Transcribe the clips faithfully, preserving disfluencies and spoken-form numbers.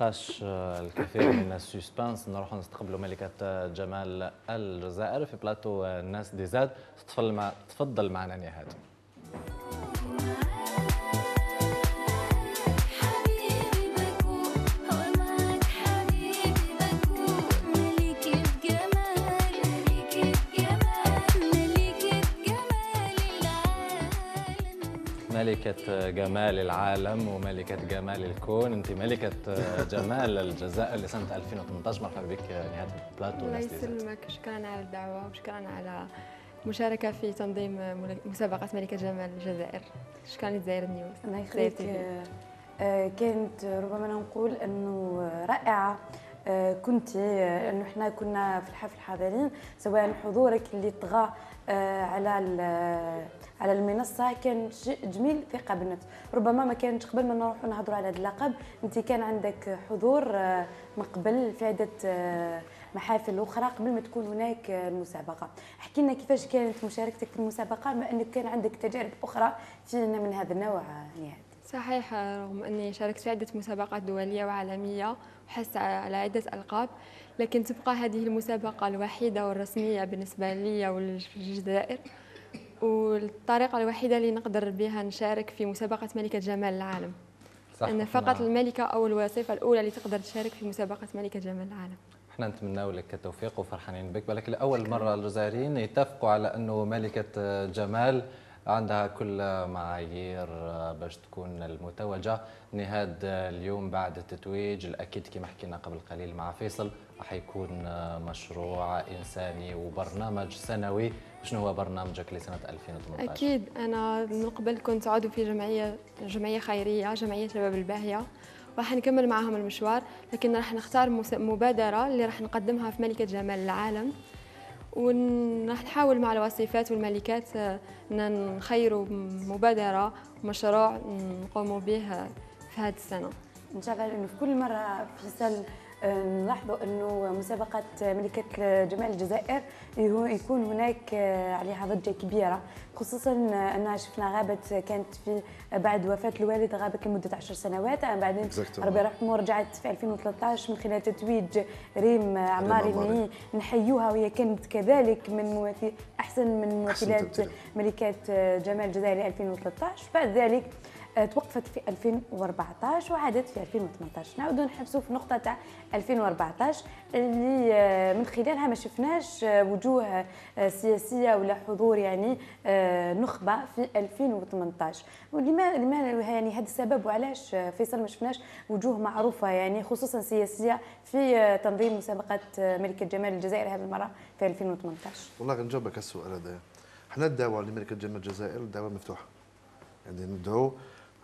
يبقاش الكثير من السسبانس نروحوا نستقبلوا ملكة جمال الجزائر في بلاطو الناس دي زاد. تفضل مع تفضل معنا نهاد. ملكة جمال العالم وملكة جمال الكون، أنت ملكة جمال الجزائر لسنة ألفين وثمانية عشر. مرحبا بك نهاد بلاطو. الله يسلمك، شكرا على الدعوة وشكرا على المشاركة في تنظيم مسابقة ملكة جمال الجزائر. شكرا للجزائر نيوز. الله يخليك. كانت ربما نقول أنه رائعة كنت أنه احنا كنا في الحفل حاضرين، سواء حضورك اللي طغى على على المنصه كان شيء جميل، ثقه بالنفس. ربما ما كانتش قبل ما نروحوا نهضروا على هذا اللقب، انت كان عندك حضور من قبل في عده محافل اخرى قبل ما تكون هناك المسابقه. احكي لنا كيفاش كانت مشاركتك في المسابقه، ما انك كان عندك تجارب اخرى فينا من هذا النوع نهاد. صحيح، رغم اني شاركت في عده مسابقات دوليه وعالميه وحصلت على عده القاب، لكن تبقى هذه المسابقه الوحيده والرسميه بالنسبه لي وللجزائر، والطريقه الوحيده اللي نقدر بها نشارك في مسابقه ملكه جمال العالم. صح، ان فقط نعم. الملكه او الوظيفه الاولى اللي تقدر تشارك في مسابقه ملكه جمال العالم. احنا نتمنى لك التوفيق وفرحانين بك، ولكن لاول مره الجزائريين يتفقوا على انه ملكه جمال عندها كل معايير باش تكون المتوجه. نهاد اليوم بعد التتويج الاكيد كما حكينا قبل قليل مع فيصل راح يكون مشروع انساني وبرنامج سنوي. شنو هو برنامجك لسنه ألفين وثمانية عشر؟ اكيد انا من قبل كنت عضو في جمعيه جمعيه خيريه، جمعيه شباب الباهيه، راح نكمل معهم المشوار، لكن راح نختار مبادره اللي راح نقدمها في ملكه جمال العالم، وراح نحاول مع الوصيفات والملكات ان نخيروا مبادره ومشروع نقوموا به في هذه السنه ان شاء الله. لانه في كل مره فيصل نلاحظوا انه مسابقه ملكه جمال الجزائر يكون هناك عليها ضجه كبيره، خصوصا انها شفنا غابت كانت في بعد وفاه الوالد، غابت لمده عشر سنوات، بعدين ربي يرحمه رجعت في ألفين وثلاثة عشر من خلال تتويج ريم عماري اللي نحيوها، وهي كانت كذلك من ممثل احسن من ممثلات ملكات جمال الجزائر ألفين وثلاثة عشر. بعد ذلك توقفت في ألفين وأربعة عشر وعادت في ألفين وثمانية عشر. نعاودوا نحبسوا في نقطه تاع ألفين وأربعة عشر اللي من خلالها ما شفناش وجوه سياسيه ولا حضور يعني نخبه في ألفين وثمانية عشر. ولما لما يعني هذا السبب وعلاش فيصل ما شفناش وجوه معروفه يعني خصوصا سياسيه في تنظيم مسابقه ملكه جمال الجزائر هذه المره في ألفين وثمانية عشر؟ والله غنجاوبك على السؤال هذا. حنا الدعوه لملكه جمال الجزائر الدعوه مفتوحه، يعني ندعو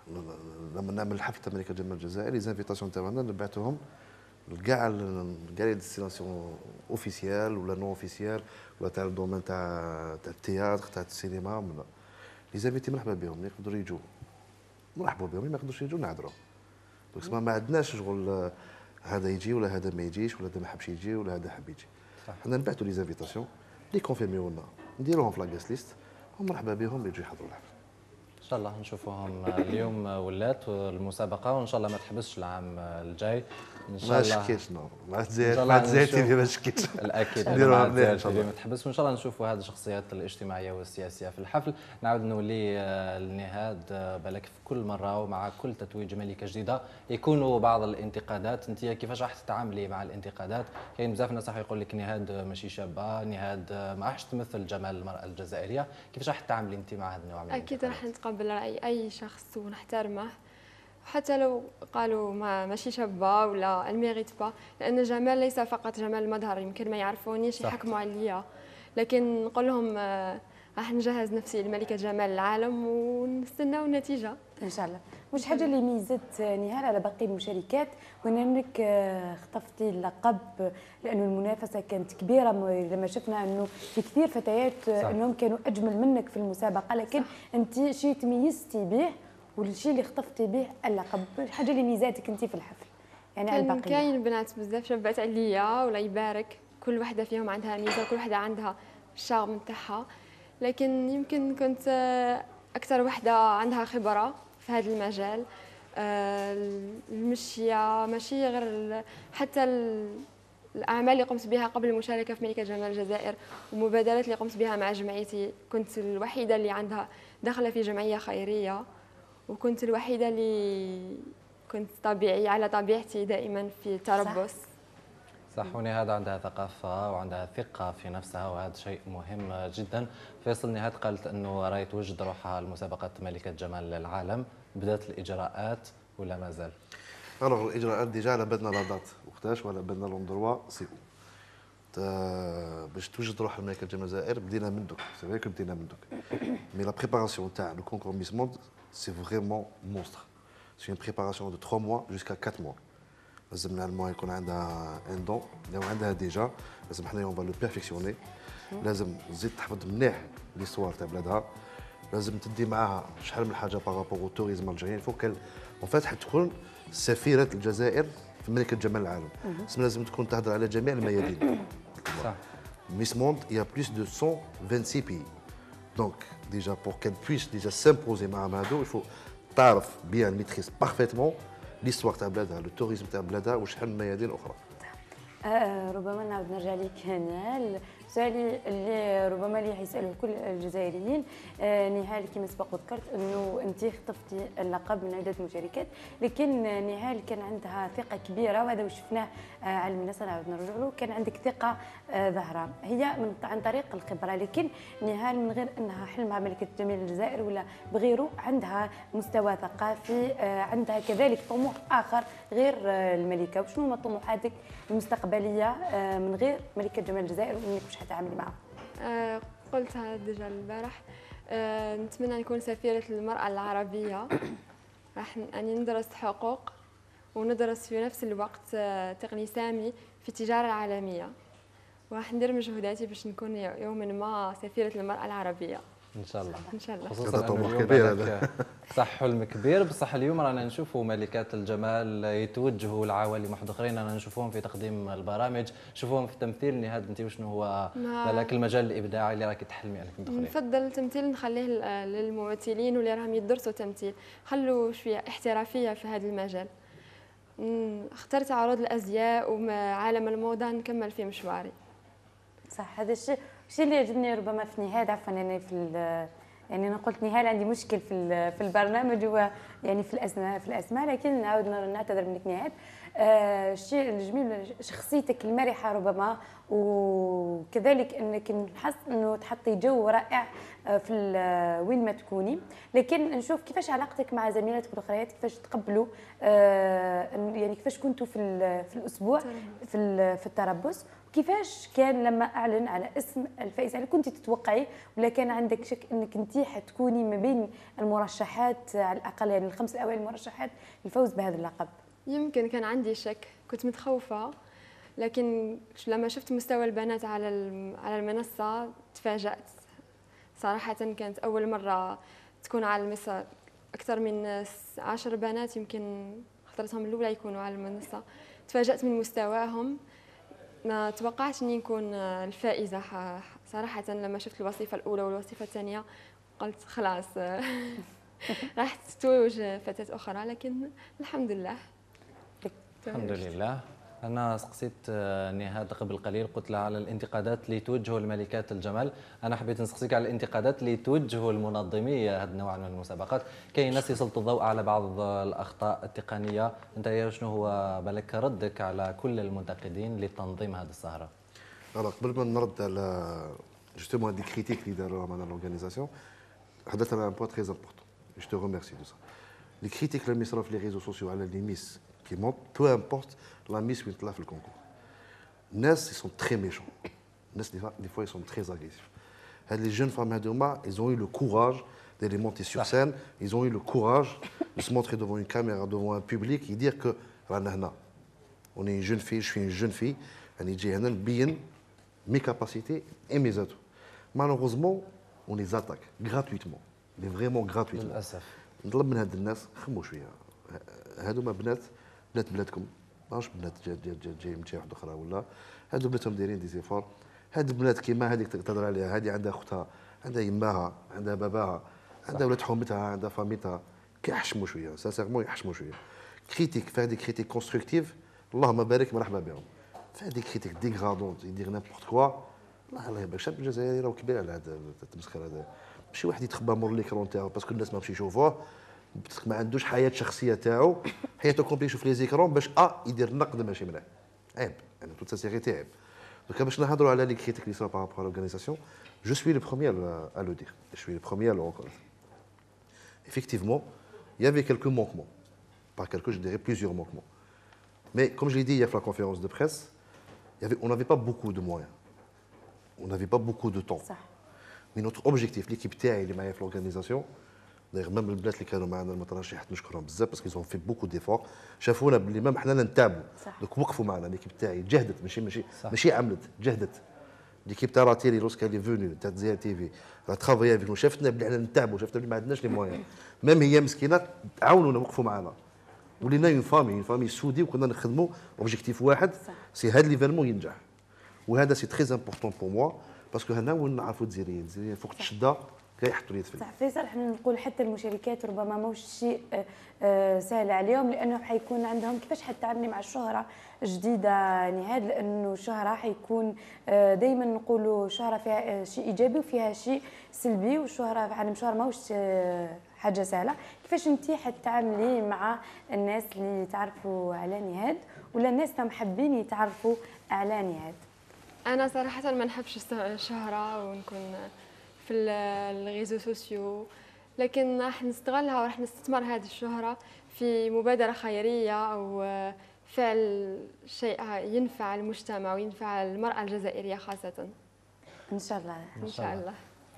لما نعمل حفل تاع ملكه جمال الجزائر لي زانفيتاسيون تاعنا نبعثوهم لكاع كاع لي ديستيناسيون اوفيسيال ولا نون اوفيسيال ولا تاع الدومين تاع تاع التياتر تاع السينما. لي زانفيتي مرحبا بهم، يقدروا يجوا مرحبا بهم، ما يقدروش يجوا نعذروا. دونك ما عندناش شغل هذا يجي ولا هذا ما يجيش ولا هذا ما حبش يجي ولا هذا حب يجي. حنا نبعثوا لي زانفيتاسيون لي كونفيرميو لنا نديروهم في لاكاس ليست ومرحبا بهم يجوا يحضروا الحفل. ان شاء الله نشوفوهم اليوم ولات المسابقه، وان شاء الله ما تحبسش العام الجاي ان شاء الله. ما شكيتش نو ما تزيد ما تزيد ما شكيتش الاكيد نديروها ان شاء الله ما تحبسش، وان شاء الله نشوفوا هذه الشخصيات الاجتماعيه والسياسيه في الحفل. نعاود نولي لنهاد، بالك في كل مره ومع كل تتويج ملكه جديده يكونوا بعض الانتقادات، انت كيفاش راح تتعاملي مع الانتقادات؟ كاين بزاف ناس راح يقول لك نهاد ماشي شابه، نهاد ما راحش تمثل جمال المراه الجزائريه، كيفاش راح تتعاملي انت مع هذا النوع من الانتقادات؟ اكيد راح نتقبل راي اي شخص ونحترمه، حتى لو قالوا ما ماشي شابه ولا الميريت با، لان الجمال ليس فقط جمال المظهر. يمكن ما يعرفونيش يحكموا عليا، لكن نقول لهم راح نجهز نفسي لملكه جمال العالم ونستناو النتيجه ان شاء الله. واش حاجه اللي ميزت نهال على باقي المشاركات وان انك خطفتي اللقب؟ لانه المنافسه كانت كبيره، لما شفنا انه في كثير فتيات انهم كانوا اجمل منك في المسابقه، لكن صح. انت شيء تميزتي به والشيء اللي خطفتي به اللقب، الحاجه اللي ميزاتك انت في الحفل يعني على الباقي؟ كاين بنات بزاف شابات عليا ولا يبارك، كل وحده فيهم عندها ميزه، كل وحده عندها الشارم نتاعها، لكن يمكن كنت اكثر وحده عندها خبره في هذا المجال، المشيه، ماشي غير ال- حتى ال- الأعمال اللي قمت بها قبل المشاركة في ملكة جمال الجزائر ومبادرات اللي قمت بها مع جمعيتي. كنت الوحيدة اللي عندها داخلة في جمعية خيرية، وكنت الوحيدة اللي كنت طبيعية على طبيعتي دائما في التربص. صح، ونهاد عندها ثقافة وعندها ثقة في نفسها، وهذا شيء مهم جدا. فيصل، نهاد قالت أنه راهي توجد روحها لمسابقة ملكة جمال العالم، بدأت الإجراءات ولا ما زال؟ الوغ الاجراءات ديجا على بالنا لا دات وقتاش ولا بالنا لوندروا سي او باش توجد روح الملكه جمال الجزائر بدينا من دوك، سي فري كو بدينا من دوك، مي لا بريباراسيون تاع لو كونكور ميس موند سي فريمون مونستر، سي اون بريباراسيون دو ثلاثة موا جوسكا أربعة موا. لازم نعلموها يكون عندها ان دون لو عندها ديجا، لازم حنا اون فا لو بيرفيكسيوني، لازم تزيد تحفظ مليح ليستوار تاع بلادها، لازم تدي معاها شحال من حاجه بارابور او توريزم الجزائري، فوق اون فات تكون سفيرة الجزائر في ملكة جمال العالم. اسم لازم تكون تهضر على جميع الميادين. صح. Miss Monde, il y a plus de cent vingt-six pays. Donc, déjà, pour qu'elle puisse déjà s'imposer مع هادو, il faut تعرف bien, maîtrise parfaitement l'histoire تاع بلادها, le tourisme تاع بلادها وشحال من ميادين أخرى. آه ربما نعاود نرجع لك نهال، سؤالي اللي ربما اللي حيسالوه كل الجزائريين. آه نهال كما سبق وذكرت انه انت خطفتي اللقب من عده مشاركات، لكن نهال كان عندها ثقه كبيره وهذا وشفناه آه على المنصه، نعاود نرجع له، كان عندك ثقه آه ظاهره هي من عن طريق الخبره، لكن نهال من غير انها حلمها ملكه جمال الجزائر ولا بغيره عندها مستوى ثقافي، آه عندها كذلك طموح اخر غير آه الملكه. وشنو هما طموحاتك المستقبليه من غير ملكه جمال الجزائر وانك باش حتعاملي معها؟ آه قلتها ديجا البارح، آه نتمنى نكون سفيرة المرأة العربية. راح أني ندرس حقوق وندرس في نفس الوقت آه تقني سامي في التجارة العالمية، وراح ندير مجهوداتي باش نكون يوما ما سفيرة المرأة العربية ان شاء الله. ان شاء الله. خصوصا هذا طموح اليوم كبير بالك هذا. صح، حلم كبير، بصح اليوم رانا نشوفوا ملكات الجمال يتوجهوا لعوالم واحد اخرين، رانا نشوفوهم في تقديم البرامج، نشوفوهم في التمثيل. نهاد انت وشنو هو بالك المجال الابداعي اللي راكي تحلمي انك تدخلي؟ نفضل التمثيل نخليه للممثلين واللي راهم يدرسوا تمثيل، خلوا شويه احترافيه في هذا المجال. اخترت عروض الازياء وعالم الموضه نكمل في مشواري. صح، هذا الشيء الشيء اللي يعجبني ربما في نهاد، عفوا انا في يعني انا قلت نهال عندي مشكل في في البرنامج هو يعني في الاسماء في الاسماء لكن نعاود نعتذر منك نهاد. آه الشيء الجميل شخصيتك المرحه ربما، وكذلك انك نحس انه تحطي جو رائع في وين ما تكوني، لكن نشوف كيفاش علاقتك مع زميلاتك الاخريات، كيفاش تقبلوا آه يعني كيفاش كنتوا في في الاسبوع في في التربص، كيفاش كان لما اعلن على اسم الفائز؟ هل كنت تتوقعي ولا كان عندك شك انك انت حتكوني ما بين المرشحات على الاقل يعني الخمس الاوائل المرشحات للفوز بهذا اللقب؟ يمكن كان عندي شك، كنت متخوفه، لكن لما شفت مستوى البنات على على المنصه تفاجأت صراحه. كانت اول مره تكون على المنصه اكثر من عشر بنات، يمكن اخترتهم الاولى يكونوا على المنصه. تفاجأت من مستواهم، ما توقعتش اني نكون الفائزه صراحه. لما شفت الوصيفه الاولى والوصيفه الثانيه قلت خلاص راح تتوج فتاه اخرى، لكن الحمد لله. الحمد لله. أنا سقسيت نهاد قبل قليل، قلت لها على الانتقادات اللي توجهوا لملكات الجمال، أنا حبيت نسقسيك على الانتقادات اللي توجهوا المنظمي هذا النوع من المسابقات. كاين ناس يسلطوا الضوء على بعض الأخطاء التقنية، أنت شنو هو بالك ردك على كل المنتقدين لتنظيم هذه السهرة؟ alors قبل ما نرد على justement دي كريتيك اللي داروها معنا لورغانيزاسيون، حدثت على ان بوان تري امبورتون، جو تو ريميرسي دو سا. لي كريتيك اللي يصراو في لي ريزو سوسيو على لي ميس qui montent, peu importe la mise qui est là dans le concours. Les gens, ils sont très méchants. Les gens, des fois, ils sont très agressifs. Les jeunes femmes, ils ont eu le courage d'aller monter sur scène, ils ont eu le courage de se montrer devant une caméra, devant un public et dire que on est une jeune fille, je suis une jeune fille, on est bien mes capacités et mes atouts. Malheureusement, on les attaque gratuitement, mais vraiment gratuitement. للأسف. نطلب من هاد الناس خموا شويه، هادوما بنات بنات بلادكم، ماهوش بنات جاي من شي واحد اخرى، ولا هادو بناتهم دايرين دي زيفور. هاد البنات كيما هذيك تهضر عليها، هذه عندها اختها، عندها يماها، عندها باباها، عندها ولاد حومتها، عندها فاميتها، كيحشموا شويه سانسيرمون يحشموا شويه كريتيك فهاد دي كريتيك كونستركتيف اللهم بارك مرحبا بهم فهاد دي كريتيك ديغرادونت يدير نيمبورت كوا الله الله يبارك الشعب الجزائري راه كبير على هذا التمسخير هذا ماشي واحد يتخبى مور ليكرون تاعو باسكو الناس ما مشي يشوفوه ما عندوش حياه شخصيه تاعو حياته كومبلي يشوف لي زيكرون باش اه يدير النقد ماشي مليح عيب يعني توت سيريتي عيب دونك باش نهضروا على لي كريتيك اللي صرا بارابور لورغانيزاسيون جو سوي لو بروميير ا لو دير جو سوي لو بروميير لو ريكونnaître effectivement il y avait quelques manquements par quelques je dirais plusieurs manquements mais comme je l'ai dit hier à la conférence de presse il y avait on n'avait pas beaucoup de moyens on n'avait pas beaucoup de temps صح. mais notre objectif l'équipe تاعي اللي معايا في l'organisation d'ailleurs même البنات اللي كانوا معنا المترشحات نشكرهم بزاف باسكو ils ont fait beaucoup d'efforts شافونا باللي مام حنا نتعبوا دوك وقفوا معنا ليكيب تاعي جهدت ماشي ماشي ماشي عملت جهدت ليكيب تاع راتيري لوسكا لي فوني تاع زي تي في راه ترافاي افيك شافتنا بلي حنا نتعبوا شافتنا بلي ما عندناش لي مويان ميم هي مسكينه عاونونا وقفوا معنا ولينا اون فامي اون فامي سودي وكنا نخدموا اوبجيكتيف واحد سي هذا ليفينمون ينجح وهذا سي تري امبورطون بور موا باسكو هنا وين نعرفوا الجزائريين الجزائريين فوق الشده كيحطوا اليد في صح فيصل احنا نقول حتى المشاركات ربما ماهوش شيء آه، سهل عليهم لانه حيكون عندهم كيفاش حتعاملي مع الشهره جديده نهاد لانه الشهره حيكون آه، دائما نقولوا شهره فيها شيء ايجابي وفيها شيء سلبي والشهره في عالم الشهره ماهوش آه، حاجه سهله كيفاش انت حتعاملي مع الناس اللي تعرفوا على نهاد ولا الناس اللي محبين يتعرفوا على نهاد انا صراحه ما نحبش الشهره ونكون في الريزو سوسيو لكن راح نستغلها وراح نستثمر هذه الشهرة في مبادرة خيرية أو فعل شيء ينفع المجتمع وينفع المرأة الجزائرية خاصة إن شاء الله إن شاء الله.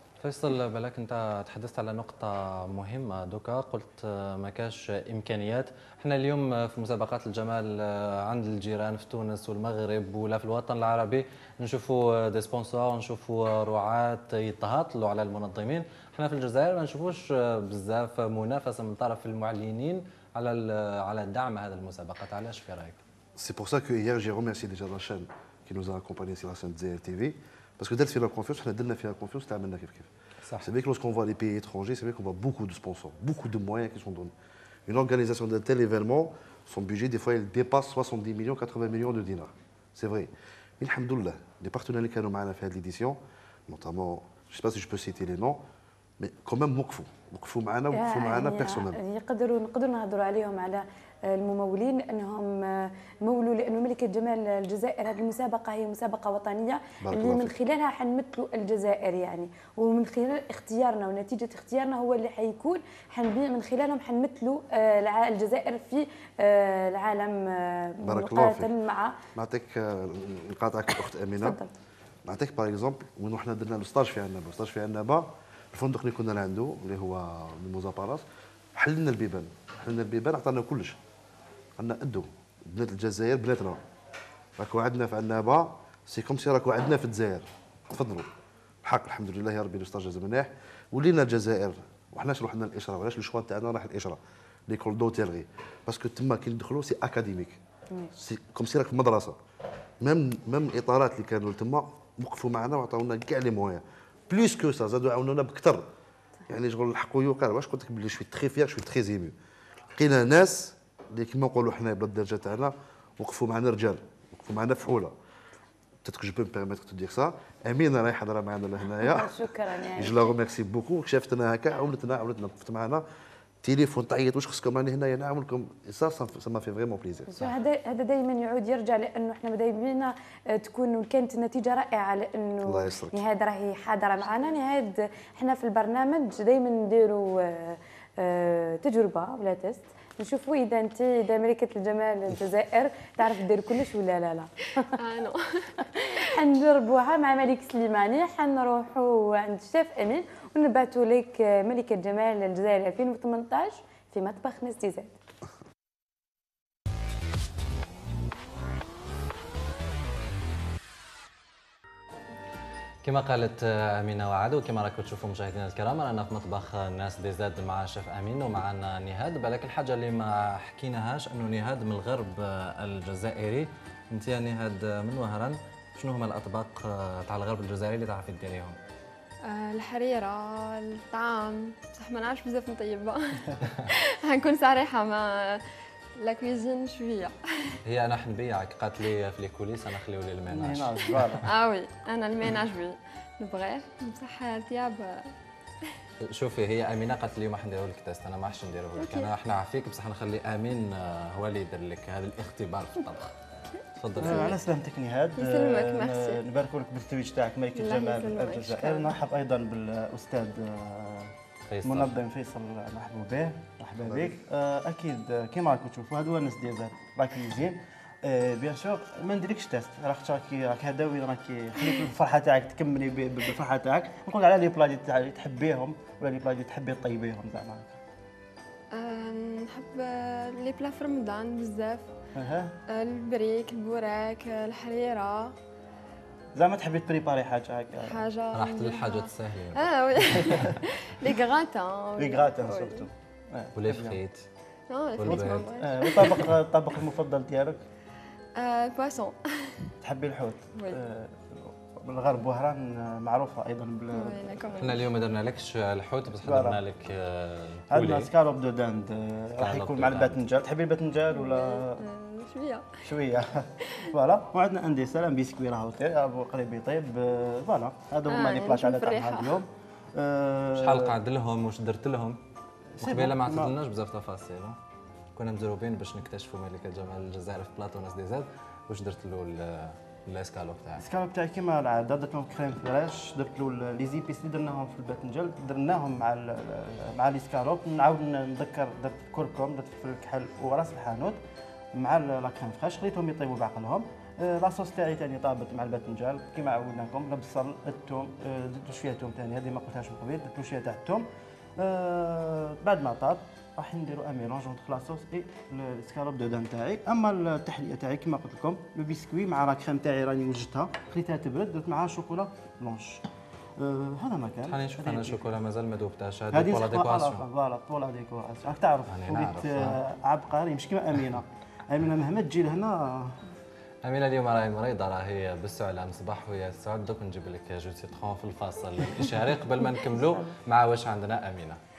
فيصل بالك انت تحدثت على نقطة مهمة دوكا قلت ما كاش امكانيات، احنا اليوم في مسابقات الجمال عند الجيران في تونس والمغرب ولا في الوطن العربي نشوفوا دي سبونسور نشوفوا رعاة يتهاطلوا على المنظمين، احنا في الجزائر ما نشوفوش بزاف منافسة من طرف المعلنين على على دعم هذه المسابقات، علاش في رايك؟ C'est pour ça que hier j'ai remercié déjà la chaîne qui nous a accompagnés sur la chaîne Z R T V. Parce que dès que la confiance, on a donné la confiance, c'est la kif kif. C'est vrai que lorsqu'on voit les pays étrangers, c'est vrai qu'on voit beaucoup de sponsors, beaucoup de moyens qui sont donnés. Une organisation d'un tel événement, son budget, des fois, il dépasse soixante-dix millions, quatre-vingts millions de dinars. C'est vrai. Mais alhamdoulilah, les partenaires qui nous ont fait l'édition, notamment, je ne sais pas si je peux citer les noms, mais quand même, beaucoup. Beaucoup معنا وقفوا معنا personnellement. يقدروا نقدروا نهضروا عليهم على الممولين لانهم مولوا لانه ملكه جمال الجزائر هذه المسابقه هي مسابقه وطنيه اللي من خلالها حنمثلوا الجزائر يعني ومن خلال اختيارنا ونتيجه اختيارنا هو اللي حيكون حنبي من خلالهم حنمثلوا الجزائر في العالم مقارنه مع نعطيك نقاطعك الاخت امينه تفضل نعطيك باغ اكزومبل وين حنا درنا الستاج في عنابه الستاج في عنابه الفندق اللي كنا عنده اللي هو الموزا بالاس حللنا البيبان حللنا البيبان عطانا كلش قلنا ادوا بنات الجزائر بناتنا راكو عندنا في عنابه سي كوم سي راكو عندنا في الجزائر تفضلوا الحق الحمد لله يا ربي الستاج جا مليح ولينا الجزائر وحناش رحنا الاشراف علاش الشوا تاعنا راح الاشراف ليكول دوتيلغي باسكو تما كي ندخلوا سي اكاديميك سي كوم سي راك في المدرسه ميم ميم الاطارات اللي كانوا تما وقفوا معنا وعطاونا كاع لي موان بلوس كو سا زادوا عاونونا بكثر يعني شغل الحقوا يوقع واش قلت لك بلي شوي تخي فيغ شوي تخي زيمو لقينا ناس اللي كيما نقولوا حنا بلا الدرجه تاعنا وقفوا معنا رجال وقفوا معنا فحوله peut-être que je peux me permettre de dire ça امينه راهي حاضره معنا لهنايا شكرا يعني جو لا ريميرسي بوكو شافتنا هكا عاونتنا عاونتنا وقفت معنا تليفون تعيط واش خصكم راني هنايا نعاونكم سا سا ما في فريمون بليزير هذا هذا دائما يعود يرجع لانه احنا دائما تكون كانت النتيجه رائعه لانه الله يسرك نهاد راهي حاضره معنا نهاد احنا في البرنامج دائما نديروا تجربه ولا تيست نشوفوا اذا انت اذا ملكه الجمال الجزائر تعرف دير كلش ولا لا لا اه حنجربوها مع ملك سليماني حنروحوا عند الشيف امين ونبعثوا لك ملكه جمال الجزائر ألفين وثمانطاش في مطبخ ناس زاد. كما قالت امينه وعد وكما راكم تشوفوا مشاهدينا الكرام رانا في مطبخ ناس دي زاد مع شيف امين ومعنا نهاد. بالك الحاجه اللي ما حكيناهاش انه نهاد من الغرب الجزائري، انت يا نهاد من وهران شنو هما الاطباق تاع الغرب الجزائري اللي تعرفي ديريهم؟ آه، الحريرة، الطعام، بصح ما نعرفش بزاف نطيبها. حنكون صريحة ما لا كويزين شوية. هي انا حنبيعك، قالت لي في لي كوليس انا خليو لي الميناج. هنا فوالا. اه وي انا الميناج وي نبغيه، بصح الثياب شوفي هي امينه قالت لي ما حنديروا لك تيست، انا ما حش نديروه لك، أوكي. انا احنا عافيك بصح نخلي امين آه، هو اللي يدير لك هذا الاختبار في الطبخ. تفضل آه، سيدي. على سلامتك نهاد. يسلمك، آه، ميرسي. نباركوا لك بالتويج تاعك ملكة الله جمال يسلمك، الجزائر. شكراً. نرحب ايضا بالاستاذ آه، فيصل. منظم فيصل، مرحبا به، مرحبا بك. آه، اكيد آه، كيما راكم تشوفوا هادو هو الناس ديال راكي يزين. آه، بيان سور ما نديرلكش تيست، راك راكي راك هذا وين راكي خليك الفرحه تاعك تكملي ب- ب- بالفرحه تاعك. نقول على لي بلا اللي تحبيهم ولا لي بلا اللي تحبي طيبيهم زعما. آه، نحب آه، لي بلا في رمضان بزاف. اها آه، البريك، البوراك، آه، الحريرة، زعما تحبي تبريباري حاجه هكا. حاجة راحت للحاجات السهلين اه وي. لي غراتان لي غراتان سورتو. آه، ولي بيان. فريت. اه لي والبيض. فريت ما نبغيش. آه، والطبق الطبق المفضل ديالك؟ آه، البواسون. تحبي الحوت؟ وي. آه، بالغرب وهران آه، معروفه ايضا بال وي، لا كمان. احنا اليوم ما درنا لكش الحوت بس فوالا. حضرنا لك آه، عندنا بولي. سكالوب دو داند آه، راح سكالوب يكون دو مع داند. الباذنجان. تحبي الباذنجان ولا آه، شوية. شويه؟ فوالا. وعندنا ان ديسير ان بيسكوي راهو طيب ابو قريب يطيب. آه، فوالا هذا هما آه، لي يعني بلاش على نشوف تاعنا الريحة. اليوم. آه، شحال قعد لهم واش درت لهم؟ سي قبيله ما بون. عطيتلناش بزاف تفاصيل. كنا مزروبين باش نكتشفوا ملكة جمال الجزائر في بلاطو ناس دي زاد. واش درت له ال- الاسكالوب تاعك؟ السكالوب تاعي كيما العاده درت لهم كريم فريش، درت له لي زيبيس اللي درناهم في الباذنجان درناهم مع ال- مع لي سكالوب. نعاود نذكر درت كركم، درت فلفل الكحل وراس الحانوت مع ال- لا كريم فريش، خليتهم يطيبوا بعقلهم. آه، لاصوص تاعي ثاني طابت مع الباذنجان كيما عودناكم، البصل، الثوم، آه، درت له شويه ثوم ثاني هذه ما قلتهاش من قبل، درت له شويه تاع الثوم. آه، بعد ما طاب راح نديروا ان ميلونج اونتر لاصوص اي السكالوب دو دان تاعي. اما التحليه تاعي كما قلت لكم لو بيسكوي مع لا كريم تاعي راني وجدتها خليتها تبرد، درت معاها شوكولا بلونش. آه، هذا ما كان. خليني نشوف انا شوكولا مازال ما ذوبتهاش، هذه هذه بولا ديكوراسيون. فوالا بولا ديكوراسيون. راك تعرف راني وليت نعرف، آه، عبقري مش كيما امينه. امينه مهما تجي لهنا أمينة اليوم راهي مريضة، راهي بالسعلام صباح ويا السعد. دوك نجيب لك جو سيترون في الفاصل الإشاري قبل ما نكملوا مع واش عندنا أمينة.